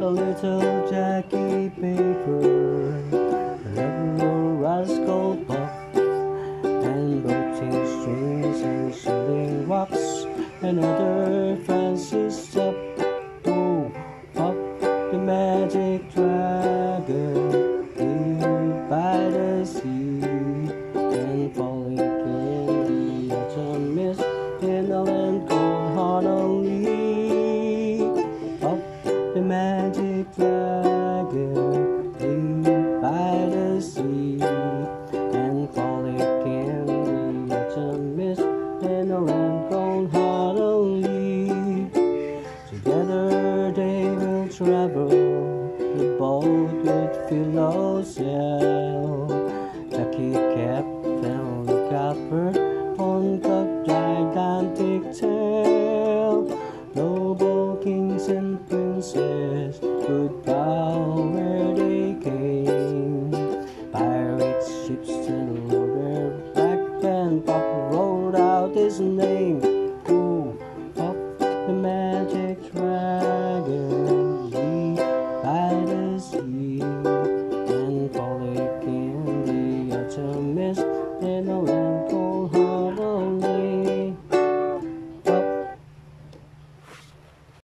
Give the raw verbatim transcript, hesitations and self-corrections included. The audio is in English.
a little Jackie Paper, a little rascal Puff, and boating strings and shooting rocks, and other Francis up. Oh, Puff the magic dragon lived by the sea, and falling in the autumn mist in a land called Honolulu. Puff the magic dragon lived by the sea, and falling in the autumn mist in a land called Honolulu. Together they will travel the boat with Philo sail. Jackie kept and look outward on the gigantic tail. Noble kings and princes could bow where they came. Pirate ships and their back, and Puff rolled out his name. Oh, Puff the magic dragon